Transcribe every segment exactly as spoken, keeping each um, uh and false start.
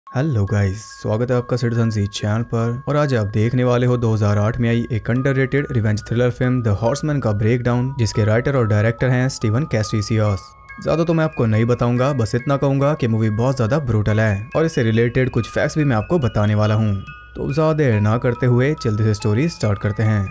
Hello guys, स्वागत है आपका सिटीजन जी चैनल पर। और आज आप देखने वाले हो दो हज़ार आठ में आई एक underrated revenge thriller film the Horseman का ब्रेकडाउन, जिसके राइटर और डायरेक्टर हैं स्टीवन कैस्ट्रिसियोस। ज्यादा तो मैं आपको नहीं बताऊंगा, बस इतना कहूंगा कि मूवी बहुत ज्यादा ब्रूटल है और इससे रिलेटेड कुछ फैक्ट्स भी मैं आपको बताने वाला हूँ। तो ज्यादा देर ना करते हुए जल्दी से स्टोरी स्टार्ट करते हैं।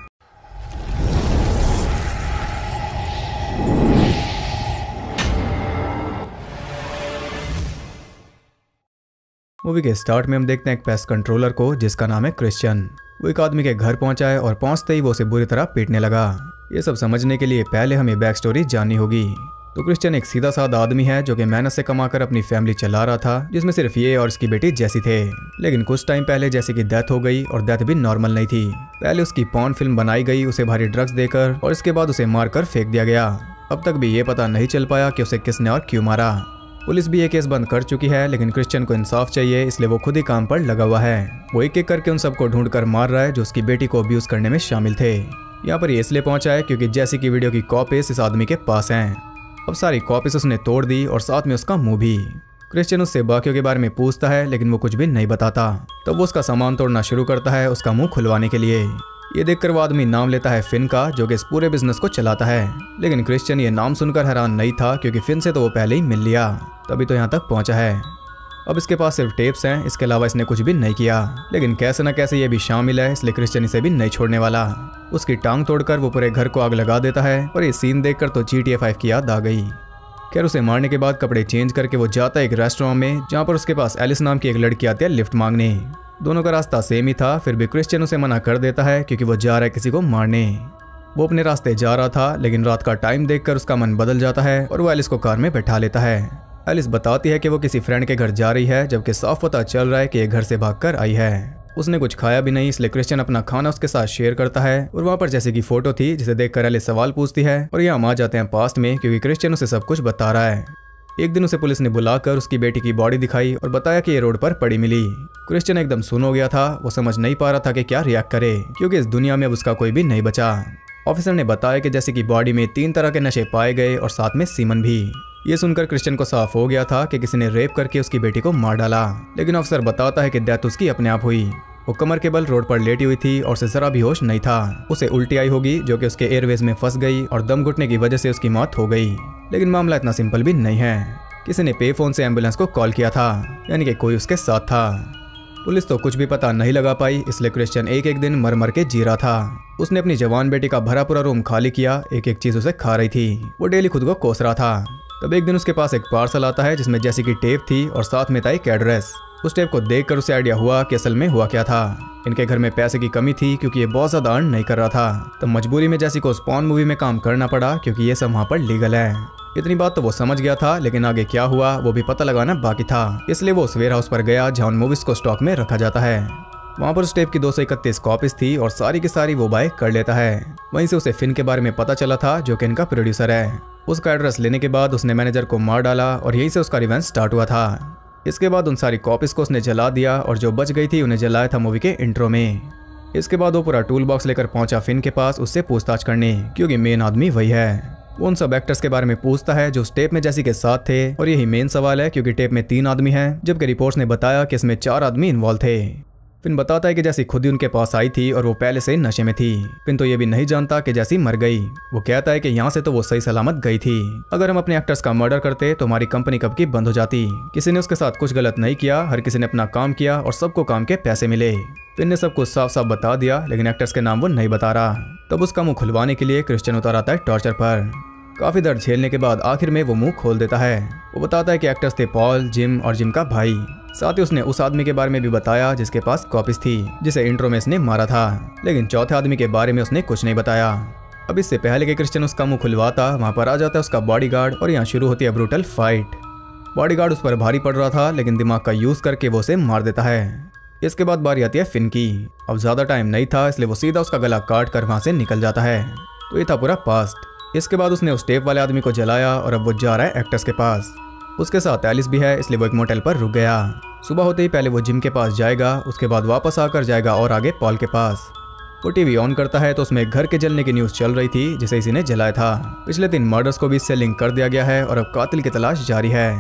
मूवी के स्टार्ट में हम देखते हैं एक पेस्ट कंट्रोलर को जिसका नाम है क्रिश्चियन। वो एक आदमी के घर पहुंचा है और पहुंचते ही वो उसे बुरी तरह पीटने लगा। ये सब समझने के लिए पहले हमें बैक स्टोरी जाननी होगी। तो क्रिश्चियन एक सीधा साधा आदमी है जो कि मेहनत से कमाकर अपनी फैमिली चला रहा था, जिसमें सिर्फ ये और उसकी बेटी जैसी थे। लेकिन कुछ टाइम पहले जैसी की डेथ हो गई और डेथ भी नॉर्मल नहीं थी। पहले उसकी पॉर्न फिल्म बनाई गई उसे भारी ड्रग्स देकर, और इसके बाद उसे मारकर फेंक दिया गया। अब तक भी ये पता नहीं चल पाया कि उसे किसने और क्यों मारा। पुलिस भी ये केस बंद कर चुकी है, लेकिन क्रिश्चियन को इंसाफ चाहिए, इसलिए वो खुद ही काम पर लगा हुआ है। वो एक एक करके उन सबको ढूंढकर मार रहा है जो उसकी बेटी को अब्यूज करने में शामिल थे। यहाँ पर ये इसलिए पहुंचा है क्योंकि जैसी की वीडियो की कॉपीज इस आदमी के पास हैं। अब सारी कॉपीज उसने तोड़ दी और साथ में उसका मुंह भी। क्रिश्चियन उससे बाकियों के बारे में पूछता है, लेकिन वो कुछ भी नहीं बताता। तब वो उसका सामान तोड़ना शुरू करता है उसका मुंह खुलवाने के लिए। ये देखकर वो आदमी नाम लेता है फिन का, जो कि इस पूरे बिजनेस को चलाता है। लेकिन क्रिश्चियन ये नाम सुनकर हैरान नहीं था क्योंकि फिन से तो वो पहले ही मिल लिया, तभी तो यहाँ तक पहुंचा है। अब इसके पास सिर्फ टेप्स हैं, इसके अलावा इसने कुछ भी नहीं किया। लेकिन कैसे न कैसे ये भी शामिल है, इसलिए क्रिश्चियन इसे भी नहीं छोड़ने वाला। उसकी टांग तोड़कर वो पूरे घर को आग लगा देता है और ये सीन देखकर तो जी टी ए फाइव की याद आ गई। खैर, उसे मारने के बाद कपड़े चेंज करके वो जाता है एक रेस्टोरेंट में, जहाँ पर उसके पास एलिस नाम की एक लड़की आती है लिफ्ट मांगने। दोनों का रास्ता सेम ही था, फिर भी क्रिश्चियन उसे मना कर देता है क्योंकि वो जा रहा है किसी को मारने। वो अपने रास्ते जा रहा था, लेकिन रात का टाइम देखकर उसका मन बदल जाता है और वो एलिस को कार में बैठा लेता है। एलिस बताती है कि वो किसी फ्रेंड के घर जा रही है, जबकि साफ पता चल रहा है कि ये घर से भागकर आई है। उसने कुछ खाया भी नहीं, इसलिए क्रिश्चियन अपना खाना उसके साथ शेयर करता है। और वहाँ पर जैसे की फोटो थी जिसे देखकर एलिस सवाल पूछती है, और यहाँ हम आ जाते हैं पास्ट में क्योंकि क्रिश्चियन उसे सब कुछ बता रहा है। एक दिन उसे पुलिस ने बुलाकर उसकी बेटी की बॉडी दिखाई और बताया कि ये रोड पर पड़ी मिली। क्रिश्चियन एकदम सुन हो गया था, वो समझ नहीं पा रहा था कि क्या रिएक्ट करे, क्योंकि इस दुनिया में अब उसका कोई भी नहीं बचा। ऑफिसर ने बताया कि जैसे की बॉडी में तीन तरह के नशे पाए गए और साथ में सीमन भी। ये सुनकर क्रिश्चियन को साफ हो गया था कि किसी ने रेप करके उसकी बेटी को मार डाला। लेकिन ऑफिसर बताता है कि डेथ उसकी अपने आप हुई। वो कमर के बल रोड पर लेटी हुई थी और उसे जरा भी होश नहीं था। उसे उल्टी आई होगी जो कि उसके एयरवेज में फंस गई और दम घुटने की वजह से उसकी मौत हो गई। लेकिन मामला इतना सिंपल भी नहीं है। किसी ने पे फोन से एम्बुलेंस को कॉल किया था, यानी कि कोई उसके साथ था। पुलिस तो कुछ भी पता नहीं लगा पाई, इसलिए क्रिश्चियन एक एक दिन मर मर के जी रहा था। उसने अपनी जवान बेटी का भरा पूरा रूम खाली किया, एक एक चीज उसे खा रही थी। वो डेली खुद को कोस रहा था। तब एक दिन उसके पास एक पार्सल आता है जिसमें जैसी की टेप थी और साथ में था एक एड्रेस। उस टेप को देखकर उसे आइडिया हुआ कि असल में हुआ क्या था। इनके घर में पैसे की कमी थी क्योंकि ये बहुत ज्यादा अर्न नहीं कर रहा था। तब मजबूरी में जैसी को स्पॉन मूवी में काम करना पड़ा क्योंकि ये सब वहाँ पर लीगल है। इतनी बात तो वो समझ गया था, लेकिन आगे क्या हुआ वो भी पता लगाना बाकी था। इसलिए वो उस वेयर हाउस पर गया जहाँ उन मूवीज को स्टॉक में रखा जाता है। वहाँ पर उस टेप की दो सौ इकतीस कॉपीज थी और सारी की सारी वो बाय कर लेता है। वहीं से उसे फिन के बारे में पता चला था, जो कि इनका प्रोड्यूसर है। उसका एड्रेस लेने के बाद उसने मैनेजर को मार डाला और यहीं से उसका रिवेंज स्टार्ट हुआ था। इसके बाद उन सारी कॉपीज को उसने जला दिया और जो बच गई थी उन्हें जलाया था मूवी के इंट्रो में। इसके बाद वो पूरा टूल बॉक्स लेकर पहुंचा फिन के पास उससे पूछताछ करने, क्योंकि मेन आदमी वही है। वो उन सब एक्टर्स के बारे में पूछता है जो उस टेप में जैसी के साथ थे, और यही मेन सवाल है क्योंकि टेप में तीन आदमी हैं, जबकि रिपोर्ट्स ने बताया कि इसमें चार आदमी इन्वॉल्व थे। फिन बताता है कि जैसी खुद ही उनके पास आई थी और वो पहले से नशे में थी। फिन तो ये भी नहीं जानता कि जैसी मर गई। वो कहता है कि यहाँ से तो वो सही सलामत गई थी। अगर हम अपने एक्टर्स का मर्डर करते तो हमारी कंपनी कब की बंद हो जाती। किसी ने उसके साथ कुछ गलत नहीं किया, हर किसी ने अपना काम किया और सबको काम के पैसे मिले। फिन ने सब कुछ साफ साफ बता दिया, लेकिन एक्टर्स के नाम वो नहीं बता रहा। तब उसका मुंह खुलवाने के लिए क्रिश्चियन उतर आता है टॉर्चर पर। काफी दर्द झेलने के बाद आखिर में वो मुंह खोल देता है। वो बताता है कि एक्टर्स थे पॉल, जिम और जिम का भाई। साथ ही उसने उस आदमी के बारे में भी बताया जिसके पास कॉपीज थी, जिसे इंट्रो में इसने मारा था। लेकिन चौथे आदमी के बारे में उसने कुछ नहीं बताया। अब इससे पहले कि क्रिश्चियन उसका मुंह खुलवाता, वहाँ पर आ जाता है उसका बॉडीगार्ड और यहाँ शुरू होती है ब्रूटल फाइट। बॉडीगार्ड उस पर भारी पड़ रहा था, लेकिन दिमाग का यूज करके वो उसे मार देता है। इसके बाद बारी आती है फिन की। अब ज्यादा टाइम नहीं था, इसलिए वो सीधा उसका गला काट कर वहाँ से निकल जाता है। तो ये था पूरा पास्ट। इसके बाद उसने उस टेप वाले आदमी को जलाया और अब वो जा रहा है एक्टर्स के पास। उसके साथ एलिस भी है, इसलिए वो एक मोटेल पर रुक गया। सुबह होते ही पहले वो जिम के पास जाएगा, उसके बाद वापस आकर जाएगा और आगे पॉल के पास। वो टीवी ऑन करता है तो उसमें घर के जलने की न्यूज़ चल रही थी जिसे इसी ने जलाया था। पिछले तीन मर्डर्स को भी इससे लिंक कर दिया गया है और अब कातिल की तलाश जारी है।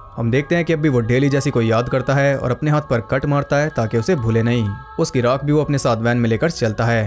हम देखते हैं कि अब भी वो डेली जैसी को याद करता है और अपने हाथ पर कट मारता है ताकि उसे भूले नहीं। उसकी राख भी वो अपने साथ वैन में लेकर चलता है।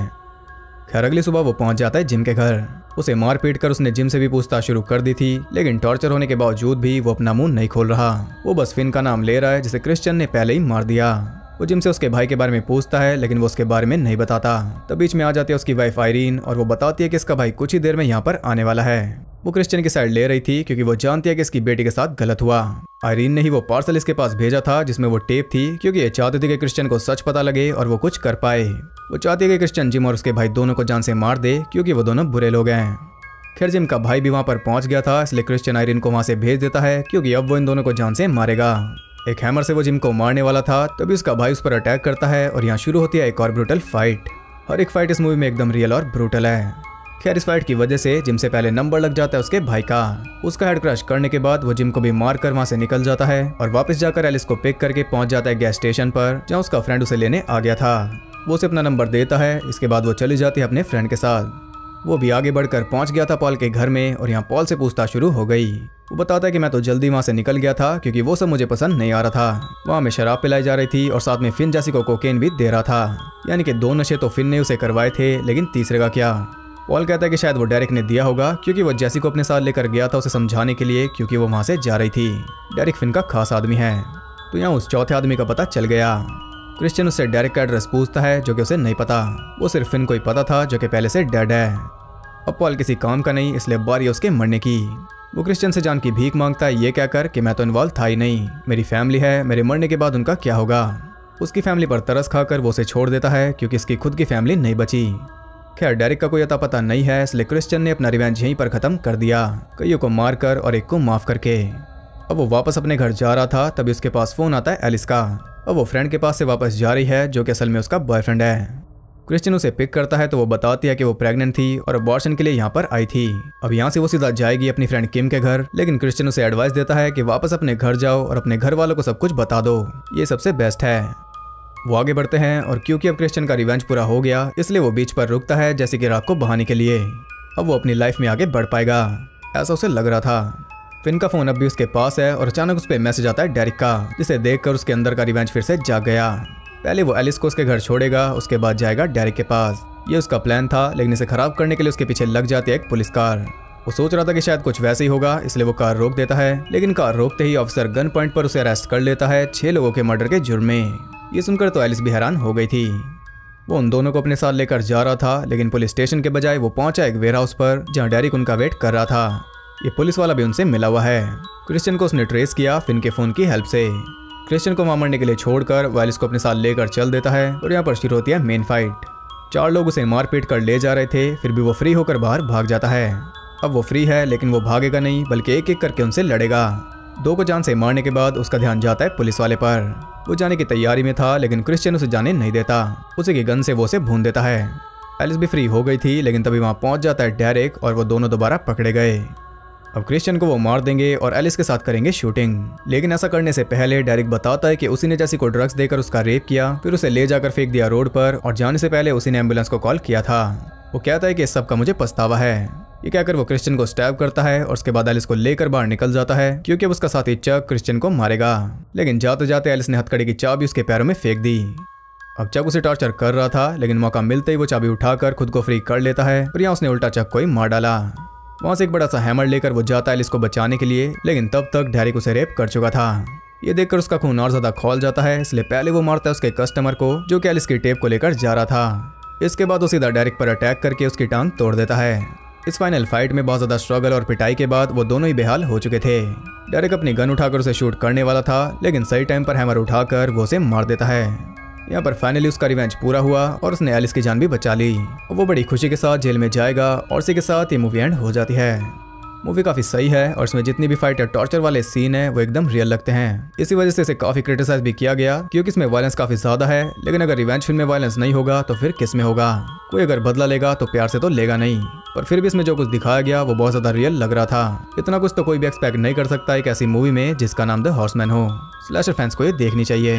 खैर अगली सुबह वो पहुंच जाता है जिम के घर। उसे मार पीट कर उसने जिम से भी पूछताछ शुरू कर दी थी, लेकिन टॉर्चर होने के बावजूद भी वो अपना मुंह नहीं खोल रहा। वो बस फिन का नाम ले रहा है जिसे क्रिश्चियन ने पहले ही मार दिया। वो जिम से उसके भाई के बारे में पूछता है, लेकिन वो उसके बारे में नहीं बताता। तब बीच में आ जाती है उसकी वाइफ आयरीन और वो बताती है कि इसका भाई कुछ ही देर में यहाँ पर आने वाला है। वो क्रिश्चियन की साइड ले रही थी क्योंकि वो जानती है कि इसकी बेटी के साथ गलत हुआ। आयरीन ने ही वो पार्सल इसके पास भेजा था जिसमें वो टेप थी, क्योंकि ये चाहती थी कि क्रिश्चियन को सच पता लगे और वो कुछ कर पाए। वो चाहती है कि क्रिश्चियन जिम और उसके भाई दोनों को जान से मार दे, क्योंकि वो दोनों बुरे लोग हैं। खैर जिम का भाई भी वहाँ पर पहुंच गया था, इसलिए क्रिश्चियन आयरीन को वहाँ से भेज देता है, क्योंकि अब वो इन दोनों को जान से मारेगा। एक हैमर से वो जिम को मारने वाला था, तभी उसका भाई उस पर अटैक करता है और यहाँ शुरू होती है एक और ब्रूटल फाइट। हर एक फाइट इस मूवी में एकदम रियल और ब्रूटल है। खैर इस फाइट की वजह से जिम से पहले नंबर लग जाता है उसके भाई का। उसका हेड क्रश करने के बाद वो जिम को भी मार कर वहाँ से निकल जाता है और वापस जाकर एलिस को पिक करके पहुंच जाता है गैस स्टेशन पर, जहाँ उसका फ्रेंड उसे लेने आ गया था। वो उसे अपना नंबर देता है। इसके बाद वो चली जाती है अपने फ्रेंड के साथ। वो भी आगे बढ़कर पहुंच गया था पॉल के घर में और यहाँ पॉल से पूछताछ शुरू हो गई। वो बताता है कि मैं तो जल्दी वहाँ से निकल गया था क्योंकि वो सब मुझे पसंद नहीं आ रहा था। वहाँ में शराब पिलाई जा रही थी और साथ में फिन जैसी को कोकेन भी दे रहा था, यानी कि दो नशे तो फिन ने उसे करवाए थे, लेकिन तीसरे का क्या। पॉल कहता है कि शायद वो डेरिक ने दिया होगा, क्योंकि वो जैसी को अपने साथ लेकर गया था उसे समझाने के लिए, क्योंकि वो वहाँ से जा रही थी। डेरिक फिन का खास आदमी है। तो यहाँ उस चौथे आदमी का पता चल गया। क्रिश्चियन उससे डेरिक का एड्रेस पूछता है, जो कि उसे नहीं पता। वो सिर्फ फिन को ही पता था, जो कि पहले से डेड है। अब पॉल किसी काम का नहीं, इसलिए बारी है उसके मरने की। वो क्रिश्चियन से जान की भीख मांगता है, ये कहकर कि मैं तो इन्वॉल्व था ही नहीं, मेरी फैमिली है, मेरे मरने के बाद उनका क्या होगा। उसकी फैमिली पर तरस खाकर वो उसे छोड़ देता है, क्योंकि इसकी खुद की फैमिली नहीं बची। खैर डेरिक का कोई अता पता नहीं है, इसलिए क्रिश्चियन ने अपना रिवेंज यहीं पर खत्म कर दिया, कईयों को मारकर और एक को माफ करके। अब वो वापस अपने घर जा रहा था, तभी उसके पास फोन आता है एलिस का। अब वो फ्रेंड के पास से वापस जा रही है, जो कि असल में उसका बॉयफ्रेंड है। क्रिश्चियन उसे पिक करता है तो वो बताती है कि वो प्रेग्नेंट थी और अबॉर्शन के लिए यहाँ पर आई थी। अब यहाँ से वो सीधा जाएगी अपनी फ्रेंड किम के घर, लेकिन क्रिश्चियन उसे एडवाइस देता है कि वापस अपने घर जाओ और अपने घर वालों को सब कुछ बता दो, ये सबसे बेस्ट है। वो आगे बढ़ते हैं और क्योंकि अब क्रिश्चियन का रिवेंज पूरा हो गया, इसलिए वो बीच पर रुकता है जैसे कि रात को बहाने के लिए। अब वो अपनी लाइफ में आगे बढ़ पाएगा, ऐसा उसे लग रहा था। फिन का फोन अब भी उसके पास है और अचानक उस पर मैसेज आता है डेरिक का, जिसे देखकर उसके अंदर का रिवेंज फिर से जाग गया। पहले वो एलिस को उसके घर छोड़ेगा, उसके बाद जाएगा डेरिक के पास। ये उसका प्लान था, लेकिन इसे खराब करने के लिए उसके पीछे लग जाती है एक पुलिस कार। वो सोच रहा था कि शायद कुछ वैसे ही होगा, इसलिए वो कार रोक देता है, लेकिन कार रोकते ही ऑफिसर गन पॉइंट पर उसे अरेस्ट कर लेता है छह लोगों के मर्डर के जुर्म में। ये सुनकर तो एलिस भी हैरान हो गई थी। वो उन दोनों को अपने साथ लेकर जा रहा था, लेकिन पुलिस स्टेशन के बजाय वो पहुंचा एक वेयर हाउस पर, जहाँ डेरिक उनका वेट कर रहा था। ये पुलिस वाला भी उनसे मिला हुआ है। क्रिश्चियन को उसने ट्रेस किया फिन के फोन की हेल्प से। क्रिश्चियन को वहाँ मरने के लिए छोड़कर वो एलिस को अपने साथ लेकर चल देता है और यहाँ पर शुरू होती है मेन फाइट। चार लोग उसे मार पीट कर ले जा रहे थे, फिर भी वो फ्री होकर बाहर भाग जाता है। अब वो फ्री है, लेकिन वो भागेगा नहीं, बल्कि एक एक करके उनसे लड़ेगा। दो को जान से मारने के बाद उसका ध्यान जाता है पुलिस वाले पर। वो जाने की तैयारी में था, लेकिन क्रिश्चियन उसे जाने नहीं देता। उसे की गन से वो उसे भून देता है। एलिस भी फ्री हो गई थी, लेकिन तभी वहाँ पहुँच जाता है डेरिक और वो दोनों दोबारा पकड़े गए। अब क्रिश्चियन को वो मार देंगे और एलिस के साथ करेंगे शूटिंग, लेकिन ऐसा करने से पहले डेरिक बताता है कि उसी ने जैसी को ड्रग्स देकर उसका रेप किया, फिर उसे ले जाकर फेंक दिया रोड पर, और जाने से पहले उसी ने एम्बुलेंस को कॉल किया था। वो कहता है कि इस सब का मुझे पछतावा है। ये कहकर वो क्रिश्चियन को स्टैब करता है और उसके बाद एलिस को लेकर बाहर निकल जाता है, क्योंकि उसका साथी चक क्रिश्चियन को मारेगा। लेकिन जाते जाते एलिस ने हथकड़ी की चाबी उसके पैरों में फेंक दी। अब चक उसे टॉर्चर कर रहा था, लेकिन मौका मिलते ही वो चाबी उठाकर खुद को फ्री कर लेता है और यहाँ उसने उल्टा चक को ही मार डाला। वहाँ से एक बड़ा सा हैमर लेकर वो जाता है एलिस को बचाने के लिए, लेकिन तब तक डेरिक उसे रेप कर चुका था। ये देखकर उसका खून और ज्यादा खौल जाता है, इसलिए पहले वो मारता है उसके कस्टमर को, जो कि एलिस की टेप को लेकर जा रहा था। इसके बाद वो सीधा डेरिक पर अटैक करके उसकी टांग तोड़ देता है। इस फाइनल फाइट में बहुत ज्यादा स्ट्रगल और पिटाई के बाद वो दोनों ही बेहाल हो चुके थे। डेरिक अपनी गन उठाकर उसे शूट करने वाला था, लेकिन सही टाइम पर हैमर उठाकर वो उसे मार देता है। यहाँ पर फाइनली उसका रिवेंज पूरा हुआ और उसने एलिस की जान भी बचा ली। वो बड़ी खुशी के साथ जेल में जाएगा और इसी के साथ ये मूवी एंड हो जाती है। मूवी काफी सही है और इसमें जितनी भी फाइट और टॉर्चर वाले सीन है वो एकदम रियल लगते हैं। इसी वजह से इसे काफी क्रिटिसाइज भी किया गया, क्योंकि इसमें वायलेंस काफी ज्यादा है। लेकिन अगर रिवेंज फिल्म में वायलेंस नहीं होगा तो फिर किस में होगा? कोई अगर बदला लेगा तो प्यार से तो लेगा नहीं। पर फिर भी इसमें जो कुछ दिखाया गया वो बहुत ज्यादा रियल लग रहा था। इतना कुछ तो कोई भी एक्सपेक्ट नहीं कर सकता एक ऐसी मूवी में जिसका नाम द हॉर्समैन हो। स्लैशर फैंस को ये देखनी चाहिए।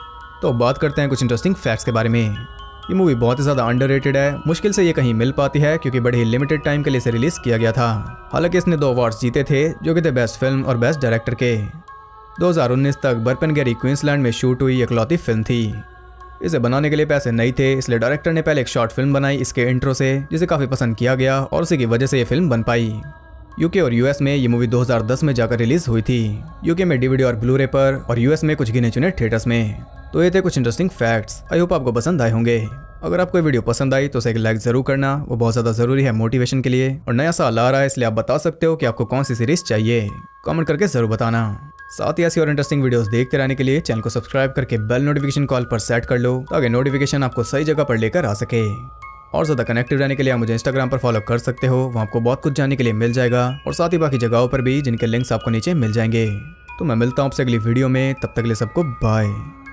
तो बात करते हैं कुछ इंटरेस्टिंग फैक्ट्स के बारे में। ये मूवी बहुत ही ज़्यादा अंडररेटेड है। मुश्किल से ये कहीं मिल पाती है, क्योंकि बड़े ही लिमिटेड टाइम के लिए इसे रिलीज किया गया था। हालांकि इसने दो अवार्ड्स जीते थे, जो कि थे बेस्ट फिल्म और बेस्ट डायरेक्टर के। दो हज़ार उन्नीस तक बर्पनगेरी क्वींसलैंड में शूट हुई इकलौती फिल्म थी। इसे बनाने के लिए पैसे नहीं थे, इसलिए डायरेक्टर ने पहले एक शॉर्ट फिल्म बनाई इसके इंट्रो से, जिसे काफ़ी पसंद किया गया और उसी की वजह से ये फिल्म बन पाई। यूके और यूएस में ये मूवी दो हज़ार दस में जाकर रिलीज हुई थी, यूके में डीवीडी और ब्लूरे पर और यूएस में कुछ गिने चुने थिएटर्स में। तो ये थे कुछ इंटरेस्टिंग फैक्ट्स, आई होप आपको पसंद आए होंगे। अगर आपको वीडियो पसंद आई तो उसे एक लाइक जरूर करना, वो बहुत ज़्यादा ज़रूरी है मोटिवेशन के लिए। और नया साल आ रहा है, इसलिए आप बता सकते हो कि आपको कौन सी सीरीज चाहिए, कमेंट करके ज़रूर बताना। साथ ही ऐसी और इंटरेस्टिंग वीडियोस देखते रहने के लिए चैनल को सब्सक्राइब करके बेल नोटिफिकेशन कॉल पर सेट कर लो, ताकि नोटिफिकेशन आपको सही जगह पर लेकर आ सके। और ज़्यादा कनेक्टेड रहने के लिए आप मुझे इंस्टाग्राम पर फॉलो कर सकते हो, वहाँ आपको बहुत कुछ जानने के लिए मिल जाएगा, और साथ ही बाकी जगहों पर भी जिनके लिंक्स आपको नीचे मिल जाएंगे। तो मैं मिलता हूँ आपसे अगली वीडियो में, तब तक के लिए सबको बाय।